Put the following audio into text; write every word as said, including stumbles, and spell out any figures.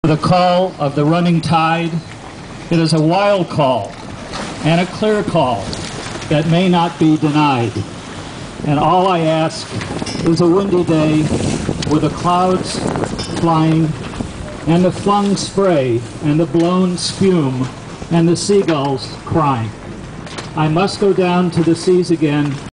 The call of the running tide. It is a wild call and a clear call that may not be denied. And all I ask is a windy day with the clouds flying and the flung spray and the blown spume and the seagulls crying. I must go down to the seas again